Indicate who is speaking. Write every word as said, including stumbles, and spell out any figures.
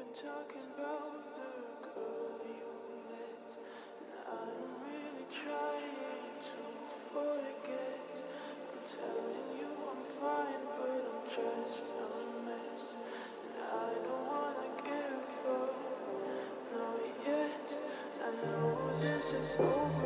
Speaker 1: talking about the girl you met, and I'm really trying to forget. I'm telling you I'm fine, but I'm just a mess, and I don't wanna give up, no yet. I know this is over.